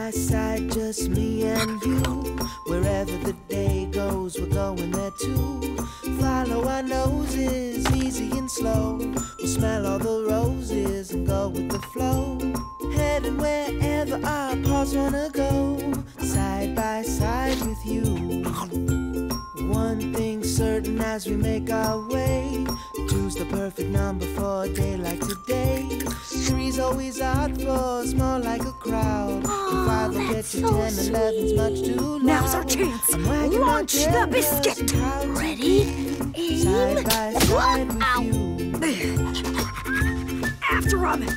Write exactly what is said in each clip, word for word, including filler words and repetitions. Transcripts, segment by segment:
by side, just me and you. Wherever the day goes, we're going there too. Follow our noses, easy and slow. We'll smell all the roses and go with the flow. Heading wherever our paws wanna go. Side by side with you. One thing's certain as we make our way. Two's the perfect number for a day like today. Three's always odd, four's more like a crowd. Oh, Five will get you, so ten, eleven's much too loud. Now's our chance. I'm wagging my Launch the tail, biscuit. I'm proud to Ready? be Side by Aim. side with Ow. you. After him.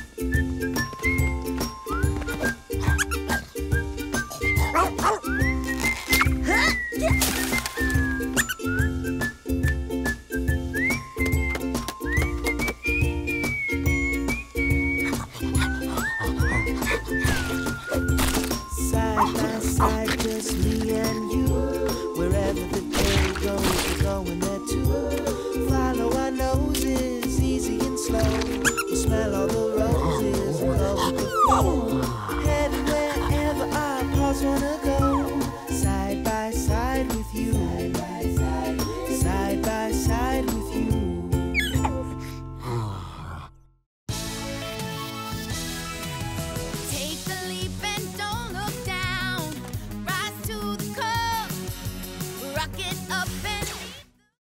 Side by side, just me and you. Wherever the day goes, we're going there too. Follow our noses, easy and slow. We'll smell all the roses and go with the flow. Heading wherever our paws wanna go.